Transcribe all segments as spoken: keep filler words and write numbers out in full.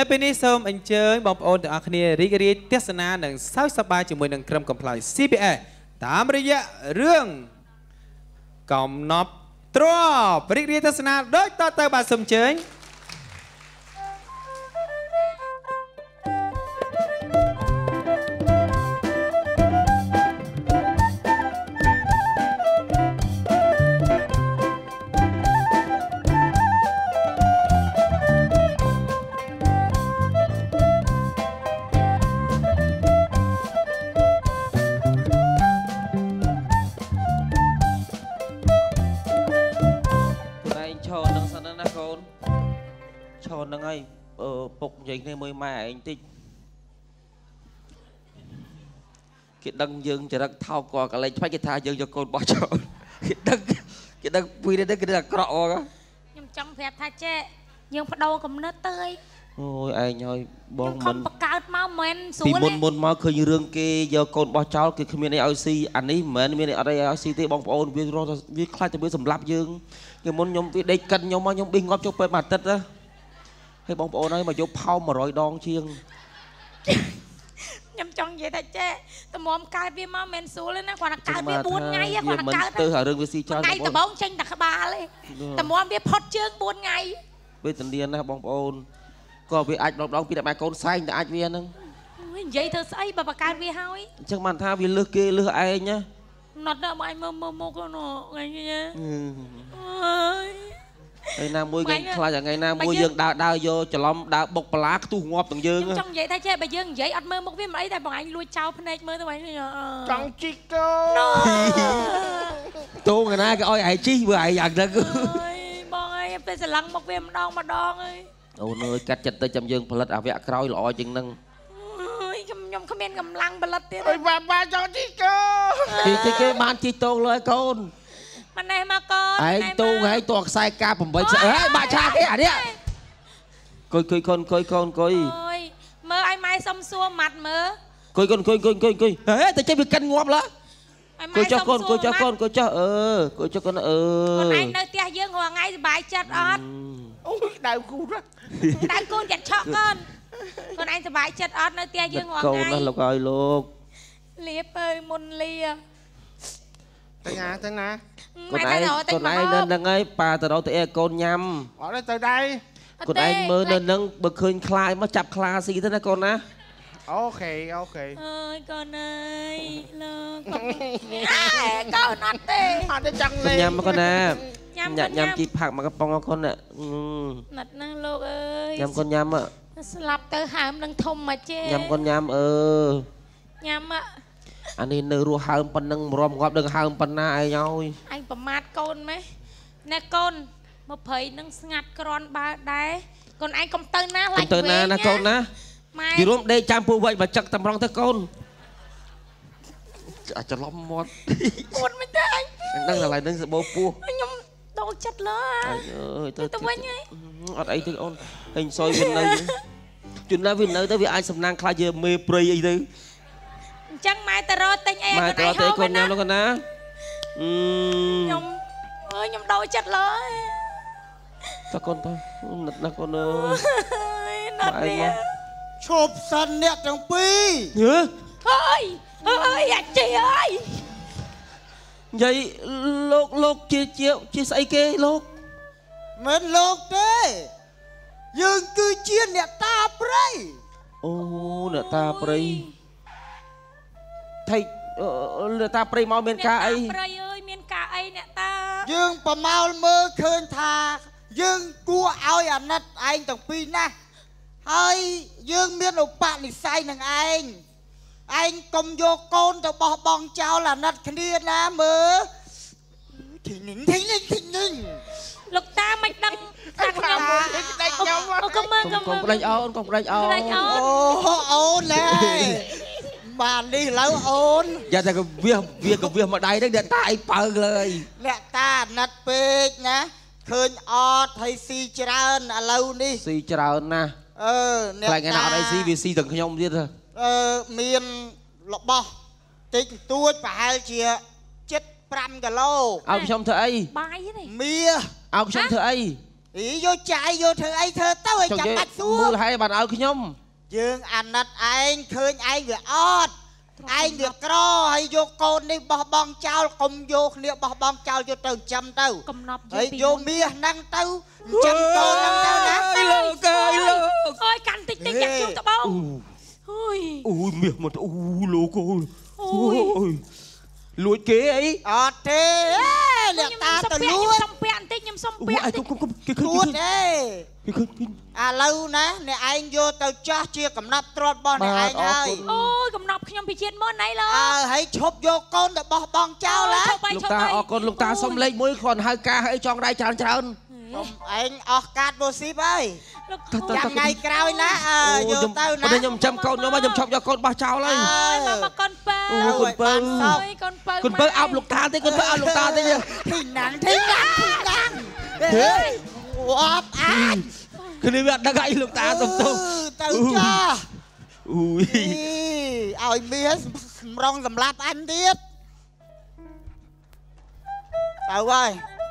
ហើយពេលនេះសូមអញ្ជើញបងប្អូនទាំងអស់គ្នារីករាយទស្សនានិងសើចសប្បាយជាមួយនឹងក្រុមកំប្លែង C P S តាមរយៈរឿងកំណប់ទ្របរីករាយទស្សនាដូចតទៅបាទសូមអញ្ជើញនឹងហើយពុកនិយាយគ្នាមួយម៉ែឯងតិចគេដឹងយើងចរិតថោកក៏កលែងឆ្វាច់គេថាយើងយកកូនបោះចោលគេដឹងគេដឹងពីនេះគេដឹងអាក្រក់អងខ្ញុំចង់ប្រាប់ថាចេះយើងបដូរគំនិតទៅអូយឯងហើយបងមិនបកើតមកមិនស្រួលពីមុនមុនមកឃើញរឿងគេយកកូនបោះចោលគឺគ្មានអីឲ្យស៊ីអានេះមិនមែនមានអត់អីឲ្យស៊ីទេបងប្អូនវារស់វាខ្លាចតែវាសម្លាប់យើងគេមុនខ្ញុំវាដេកកិនខ្ញុំមកខ្ញុំប៊ីងាប់ចុះពេទ្យមួយអាទិត្យណាហើយបងប្អូនហើយមកយកផោមមួយរយដងជាងខ្ញុំចង់និយាយថាចេះតម្រាំកើតវាមកមិនស្រួលទេណាគាត់ថាកើតវាបួនថ្ងៃគាត់ថាកើតទៅរឿងវាស៊ីច្រើនថ្ងៃដំបូងចេញតែក្បាលទេតម្រាំវាផុតជើងបួនថ្ងៃពេលតលៀនណាបងប្អូនក៏វាអាចដងពីតែបែកកូនសែងតែអាចវាហ្នឹងនិយាយធ្វើស្អីបើបកកើតវាហើយអញ្ចឹងបានថាវាលឹះគេលឹះឯងណាណត់ដល់បងឯងមើលមើលមុខនោះថ្ងៃនេះអើយថ្ងៃណាមួយគេខ្លាចថ្ងៃណាមួយយើងដើរដើរយកច្រឡំដើរបុកបលាខ្ទុះងាប់ទាំងយើងខ្ញុំចង់និយាយថាចេះបើយើងនិយាយអត់មើលមុខវាមិនអីតែបងឯងលួចចោលភ្នែកមើលទៅបងចង់ជីកកូតូថ្ងៃណាគេឲ្យឯងជីធ្វើឯងយ៉ាងហ្នឹងអើយបងឯងពេលស្រឡឹងមុខវាម្ដងម្ដងអើយអូនអើយកាត់ចិត្តទៅចាំយើងផលិតអាវៈក្រោយល្អជាងហ្នឹងអើយខ្ញុំគ្មានកម្លាំងផលិតទៀតអើយបាបាចង់ជីកកូជីកគេបានជីតូងលើឲ្យកូនម៉ណែមកកូនឯងទូងហើយតួខ្សែកាប្រាំបីអេបាក់ឆាគេអានេះគុយគុយកូនគុយកូនគុយអើយមើលឲ្យម៉ែសុំសួរម៉ាត់មើលគុយកូនគុយគុយគុយគុយហេតែចេះវាកិនងាប់ឡើគុយចុះកូនគុយចុះកូនគុយចុះអឺគុយចុះកូនអឺកូនឯងនៅផ្ទះយើងរាល់ថ្ងៃសុបាយចិត្តអត់អូយដៅគូណាដៅគូចាត់ឆក់កូនកូនឯងសុបាយចិត្តអត់នៅផ្ទះយើងរាល់ថ្ងៃកូនណាលោកឲ្យលោកលៀបអើយមុនលាទៅណាទៅណាកូនឯងកូនឯងនៅនឹងហើយប៉ាទៅរកទៅអីកូនញ៉ាំអត់ទៅដែរកូនឯងមើលនៅនឹងបើឃើញខ្លាយមកចាប់ខ្លាស៊ីទៅណាកូនណាអូខេអូខេអើយកូនអើយលោកកូនអត់ទេអត់ទេចង់លេងញ៉ាំមកកូនណាញ៉ាំញ៉ាំជីផាក់មកកំប៉ុងកូនណាណាត់ណាលោកអើយញ៉ាំកូនញ៉ាំស្លាប់ទៅហើមនឹងធំមកចេញ៉ាំកូនញ៉ាំអឺញ៉ាំអានេះនៅរស់ហើមប៉ុណ្ណឹងរំងាប់ដឹងហើមប៉ុណ្ណាឯងហើយអញប្រមាថកូនម៉េះណែកូនមកព្រៃនឹងស្ងាត់ក្រាន់បើដែរកូនឯងកុំទៅណាឡាច់ទៅណាណាកូនណាយីរួមដេកចាំពូវិញបើចឹកតម្រង់ទៅកូនអាចច្រឡំមាត់អួតមិនទេអញដឹងតែឡើយនឹងសបោពោះខ្ញុំដូរចិត្តលើអើយទៅទៅវិញអត់អីទេអូនហេងសុយវានៅជួនណាវានៅទៅវាអាចសំណាងខ្លាចជាមេព្រៃអីទៅអញ្ចឹងម៉ែទៅរកទិញអីម៉ែទៅរកទិញកូនញ៉ាំលោកណាអឺខ្ញុំអើយខ្ញុំដូរចិត្តលើតើកូនទៅណាត់ណាកូនអើយណាត់នេះឈប់សិនអ្នកទាំងពីរហឺអើយអើយអាជីអើយនិយាយលោកលោកជាជាជាស្អីគេលោកមិនលោកទេយើងគឺជាអ្នកតាព្រៃអូអ្នកតាព្រៃថៃអ្នកតាព្រៃមកមានការអីព្រៃអើយមានការអីអ្នកតាយើងប្រមោលមើលឃើញថាយើងគួរឲ្យអាណិតឯងទាំងពីរណាស់ហើយយើងមានឧបនិស្ស័យនឹងឯងឯងកុំយកកូនទៅបោះបង់ចោលអាណិតគ្នាណាមើលធីនិញធីនិញធីនិញលោកតាមិនដឹងថាខ្ញុំដេកខ្ញុំកុំមើលកុំកុំប្តេជ្ញាអូនកុំប្តេជ្ញាអូនអូអូនណែបាននេះឡើយអូនយ៉ាតែវាវាក៏វាមកដៃហ្នឹងអ្នកតាអីបើកលើអ្នកតាអាណិតពេកណាឃើញអត់ហើយស៊ីច្រើនឥឡូវនេះស៊ីច្រើនណាស់អឺអ្នកតាថ្ងៃណាអត់អីស៊ីវាស៊ីទាំងខ្ញុំទៀតអឺមានរបស់តិចតួចប្រហែលជាជិតប្រាំគីឡូឲ្យខ្ញុំធ្វើអីបាយទេមាឲ្យខ្ញុំធ្វើអីអីយកចាយយកធ្វើអីធ្វើទៅឲ្យចាំបាច់សួរមើលហើយបានឲ្យខ្ញុំយើងអាណិតឯងឃើញឯងវាអត់ឯងវាក្រហើយយកកូននេះបោះបង់ចោលកុំយកគ្នាបោះបង់ចោលយកទៅចាំទៅកំណប់ហើយយកមាសហ្នឹងទៅចាំកូនហ្នឹងទៅណាលោកអើយលោកអើយកាន់តិចតិចចាក់ជុំត្បូងអូយអូយមាសមកអូលោកអើយអូយលួចគេអីអត់ទេលាក់តាទៅលួចសុំពាក់បន្តិចខ្ញុំសុំពាក់បន្តិចគេឃើញលួចទេគេឃើញឥឡូវណាអ្នកឯងយកទៅចាស់ជាកំណត់ទ្រព្យរបស់អ្នកឯងហើយអូយកំណប់ខ្ញុំពីជាតិមុនអីលោកអើហើយឈប់យកកូនទៅបោះបង់ចោលហ៎លោកតាអរគុណលោកតាសុំលេខមួយគ្រាន់ហៅការឲ្យចងដៃច្រើនច្រើនសុំឯងអស់កាតបូស៊ីបហើយចាំថ្ងៃក្រោយណាយកទៅណាខ្ញុំចាំកូនខ្ញុំខ្ញុំឈប់យកកូនបោះចោលហើយមកមកកូនពៅអូកូនពៅកូនពៅកូនពៅអោបលោកតាទេកូនពៅអោបលោកតាទេធីណាំងធីណាំងធីណាំងហេអបអានគ្នាវាអត់ដឹងអីលោកតាសុំទោសទៅចាអូយឲ្យមាសសម្រងសម្លាប់អញទៀតទៅហើយ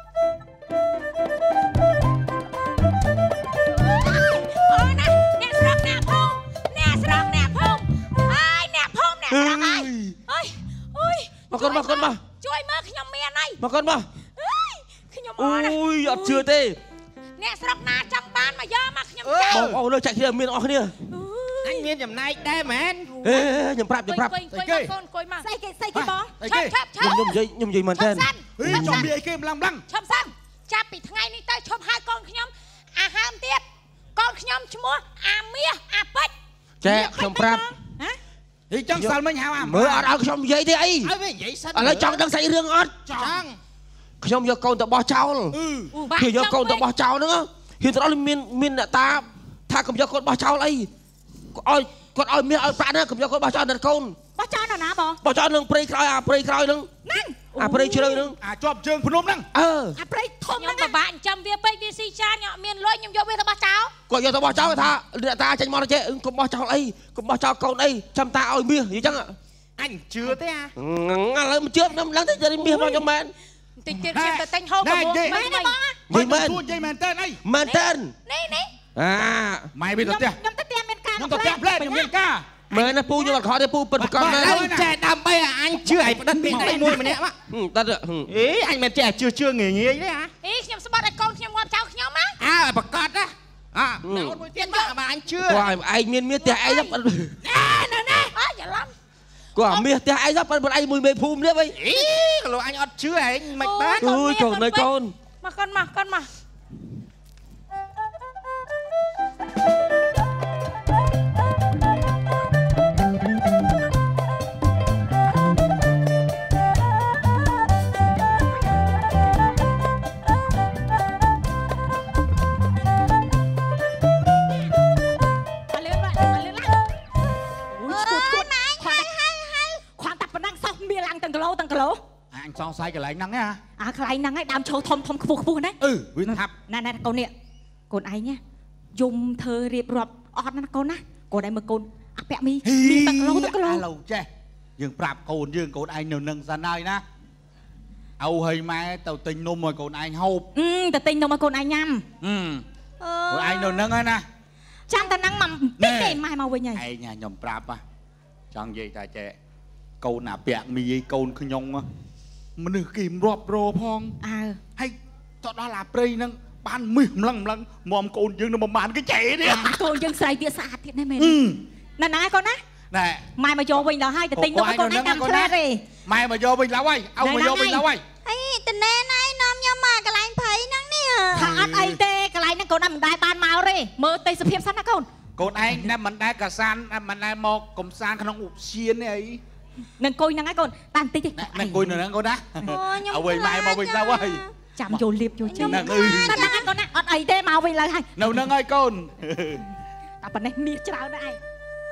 អូណាអ្នកស្រុកអ្នកភូមិអ្នកស្រុកអ្នកភូមិអើយអ្នកភូមិអ្នកស្រុកអើយអើយអើយមកកូនមកកូនមកជួយមើលខ្ញុំមានអីមកកូនមកអើយខ្ញុំអរណាអូយអត់ជឿទេអ្នកស្រុកណាចង់បានមកយកមកខ្ញុំចាបងប្អូនលើចាក់គ្នាមានអស់គ្នាអញមានចំណែកដែរមែនអេខ្ញុំប្រាប់ខ្ញុំប្រាប់កូនកូនកូនមកស្អីគេស្អីគេបងឆាប់ឆាប់ឆាប់ខ្ញុំនិយាយខ្ញុំនិយាយមែនតើហីចំមានអីគេម្លឹងម្លឹងឆាប់សាំចាប់ពីថ្ងៃនេះទៅឈប់ហៅកូនខ្ញុំអាហើមទៀតកូនខ្ញុំឈ្មោះអាមាសអាពេជ្រចាខ្ញុំប្រាប់ហ៎ហីចង់សាល់មិញហៅអាមើលអត់ឲ្យខ្ញុំនិយាយទេអីឲ្យវានិយាយសិនឥឡូវចង់ដឹងសាច់រឿងអត់ចង់ខ្ញុំយកកូនទៅបោះចោលគឺយកកូនទៅបោះចោលហ្នឹងហ៊ានទៅដល់មានមានអ្នកតាថាកុំយកកូនបោះចោលអីឲ្យគាត់ឲ្យមាសឲ្យប្រាក់ណាកុំយកកូនបោះចោលដល់កូនបោះចោលនៅណាបងបោះចោលនឹងព្រៃក្រោយអាព្រៃក្រោយហ្នឹងហ្នឹងអាព្រៃជ្រៅហ្នឹងអាចប់ជើងភ្នំហ្នឹងអឺអាព្រៃធំហ្នឹងខ្ញុំពិបាកចាំវាពេកវាស៊ីចាញអត់មានលុយខ្ញុំយកវាទៅបោះចោលគាត់យកទៅបោះចោលថាអ្នកតាចេញមកទៅចេះកុំបោះចោលអីកុំបោះចោលកូនអីចាំតាឲ្យមាសអញ្ចឹងអញជឿទេអាឥឡូវមិនជឿខ្ញុំឡើងទៅមាសមកខ្ញុំមែនតិចទៀតខ្ញុំទៅទិញហូបប្រមូលមែនទេបងមែនទួនិយាយមែនតើអីមែនតើនេះនេះអាម៉ែវាទៅផ្ទះខ្ញុំទៅផ្ទះមានការខ្ញុំទៅផ្ទះផ្លែខ្ញុំមានការមែនណាពូខ្ញុំអត់ខកទេពូពិតប្រកបមែនចេះដើម្បីអញជឿឲ្យផ្ដិតមានតែមួយម្នាក់មកដិតអេអញមិនចេះជឿជឿងាយងាយទេអាអេខ្ញុំស្បាត់ឲ្យកូនខ្ញុំងាប់ចៅខ្ញុំណាអើប្រកាសណាអើអូនមួយទៀតមកអញជឿគាត់ឯងមានមាសផ្ទះឯងណាណែណែអើច្រឡំគាត់មាសផ្ទះឯងទៅប៉ុន្តែឯងមួយមេភូមិនេះវិញអីkalauអញអត់ជឿឯងមិនបានអូយកូននៅកូនមកកូនមកកូនមកអញសង្ស័យកន្លែងហ្នឹងណាអាកន្លែងហ្នឹងឯងដើមឈើធំធំខ្ពស់ខ្ពស់ណាអឺវាថាប់ណែណែកូននេះកូនឯងណាយំធ្វើរៀបរាប់អត់ណាកូនណាកូនឯងមើលកូនអាពាក់មីមីទឹកគីឡូទឹកគីឡូឥឡូវចេះយើងប្រាប់កូនយើងកូនឯងនៅនឹងសិនហើយណាអោហើយម៉ែទៅទិញនំឲ្យកូនឯងហូបអឺទៅទិញនំឲ្យកូនឯងញ៉ាំអឺកូនឯងនៅនឹងហើយណាចាំតែហ្នឹងមកតិចទេម៉ែមកវិញហើយឯងខ្ញុំប្រាប់ចង់និយាយតែចេះកូនអាពាក់មីឯងកូនខ្ញុំមនុស្សគេរាប់រផងអើហើយទៅដល់អាព្រៃហ្នឹងបានមាសម្លឹងម្លឹងមុំកូនយើងនៅប្រហែលគេចេទេកូនយើងស្រីទៀតស្អាតទៀតណាមែនណែណែកូនណាណែម៉ែមកយកវិញដល់ហើយទៅទិញនំឲ្យកូនឯងតាមផ្លែទេម៉ែមកយកវិញឡើយឲ្យមកយកវិញឡើយអីតណែណៃនាំខ្ញុំមកកន្លែងព្រៃហ្នឹងនេះថាអត់អីទេកន្លែងហ្នឹងកូនណាមិនដែរបានមកទេមើលទេសភាពសិនណាកូនកូនឯងតែមិនដែរកសានមិនដែរមកកំសាន្តក្នុងឧបសៀននេះអីនឹងអង្គុយហ្នឹងហើយកូនបានបន្តិចទេនឹងអង្គុយនៅហ្នឹងកូនណាឲ្យវិញម៉ែមកវិញទៅហើយចាំយកលៀបយកចេញហ្នឹងអឺតែហ្នឹងកូនណាអត់អីទេមកវិញឡើងហើយនៅហ្នឹងហើយកូនតែប៉ុណ្ណេះមាសច្រើនណាស់ឯង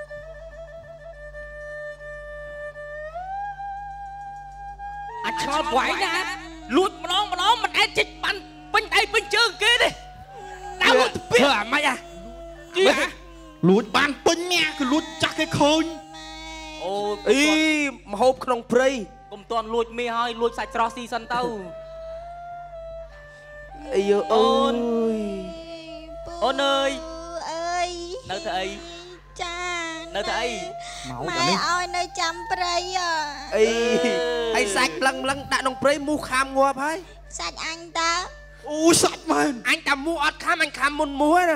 អាចឆ្លងវាយណាលួចម្ដងម្ដងមិនអាចជិះបានពេញដៃពេញជើងគេទេដើរទៅពីធ្វើអាម៉េចអាជីលួចបានពេញញាគឺលួចចាស់គេឃើញអូអីមហូបក្នុងព្រៃកុំតន់លួចមាសហើយលួចសាច់ស្រស់ស៊ីសិនទៅអីអូនអូនអើយអើយនៅទៅអីចានៅទៅអីម៉ែឲ្យនៅចាំព្រៃអីហើយសាច់ប្លឹងប្លឹងដាក់ក្នុងព្រៃមូសខាំងាប់ហើយសាច់អញតើអូសាច់មែនអញតែមូសអត់ខាំអញខាំមុនមូសណា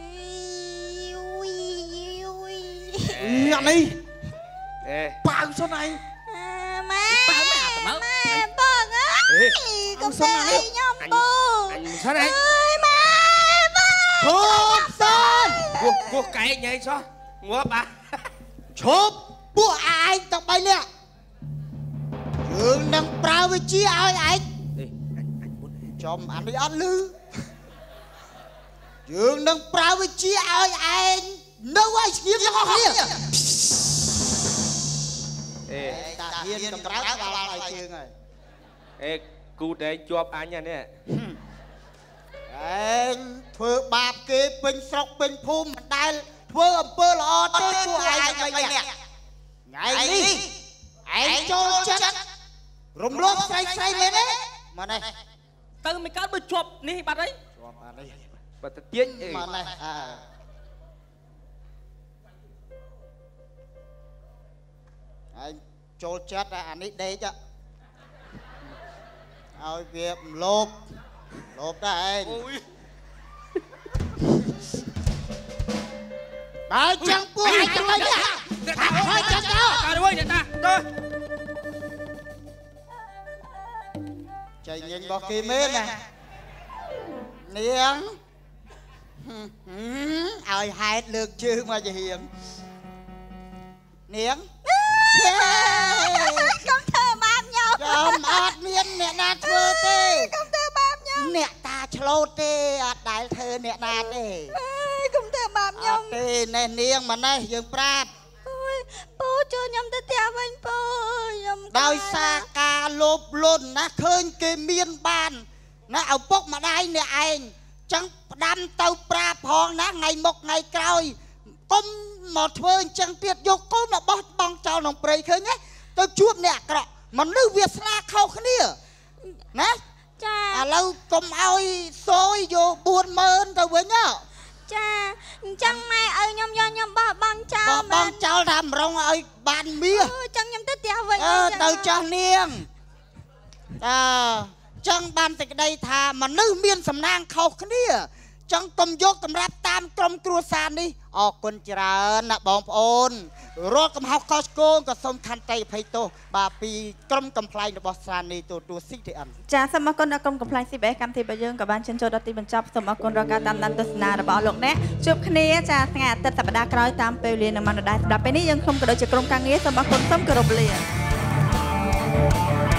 អានេះអេប៉ាវសិនឯងម៉ែប៉ៅម៉ែអាត្មើម៉ែបងអើយកុំទៅអីខ្ញុំពូអញមិនសិនឯងអើយម៉ែបងឈប់សិនគោះគោះកែកញ៉ៃសោះងាប់អាឈប់ពួកឯងទាំងបីនាក់យើងនឹងប្រើវិជាឲ្យឯងអេអញអញមុនចំអានេះអត់លឺយើងនឹងប្រើវិជាឲ្យឯងនៅឲ្យស្ងៀមទាំងអស់គ្នាអេតាហ៊ានកំរើកដល់ឲ្យជើងហើយអេគូដែងជាប់អញនេះឯងធ្វើបាបគេពេញស្រុកពេញភូមិមិនដែលធ្វើអំពើល្អទេពួកឯងទាំងបីនាក់ថ្ងៃនេះឯងចូលចិត្តរំលោភស្រីស្រីមែនទេមកនេះទៅមិនកើតបើជាប់នេះបាត់ហើយជាប់អានេះបាត់ទៅទៀតអេមកនេះអើឯងចូលចិត្តអានេះដេកឲ្យវារំលោភលោភដែរឯងអូយបើចឹងពួកឯងទាំងបីនាក់ហើយចឹងទៅតារួយតាទៅចៃញញរបស់គេមែនណានាងឲ្យហេតុលើកជើងមកជាហៀងនាងកុំធ្វើបាបខ្ញុំចាំអត់មានអ្នកណាធ្វើទេកុំធ្វើបាបខ្ញុំអ្នកតាឆ្លូតទេអត់ដែលធ្វើអ្នកណាទេអើយកុំធ្វើបាបអខ្ញុំត់ទេណែនាងមកនេះយើងប្រាប់អូយពូជួយខ្ញុំទៅផ្ទះវិញពូខ្ញុំដោយសារការលោភលន់ណាឃើញគេមានបានណាឪពុកម្ដាយអ្នកឯងចឹងផ្ដាំទៅប្រាប់ផងណាថ្ងៃមុខថ្ងៃក្រោយកុំមកធ្វើអញ្ចឹងទៀតយកកូនរបស់បងចោលក្នុងព្រៃឃើញទេទៅជួបអ្នកអាក្រក់មនុស្សវាស្នាខុសគ្នាណាចាឥឡូវកុំឲ្យសយយកបួនម៉ឺនទៅវិញហ៎ចាអញ្ចឹងម៉ែឲ្យខ្ញុំយកខ្ញុំបោះបង់ចោលបងបងចោលថាម្រងឲ្យបានមាសអឺចឹងខ្ញុំទៅផ្ទះវិញអឺទៅចាស់នាងអើចឹងបានតែក្តីថាមនុស្សមានសំណាងខុសគ្នាចឹងកុំយកតម្រាប់តាមក្រុមគ្រួសារនេះអរគុណច្រើនណាបងប្អូនរាល់កំហុសខុសឆ្គងក៏សូមខន្តីអភ័យទោសបាទពីក្រុមកំ pl ែងរបស់ស្រានីទូទួល ស៊ី ទី អិនចាសូមអរគុណដល់ក្រុមកំ pl ែង ស៊ី ប៊ី អេស កម្មវិធីរបស់យើងក៏បានជិនចូលដល់ទីបញ្ចប់សូមអរគុណដល់ការតាមដានទស្សនារបស់លោកអ្នកជួបគ្នាចាថ្ងៃអាទិត្យសប្តាហ៍ក្រោយតាមពេលវេលានឹងមកដដែលស្ដាប់ពេលនេះយើងខ្ញុំក៏ដូចជាក្រុមការងារសូមអរគុណសូមគោរពលា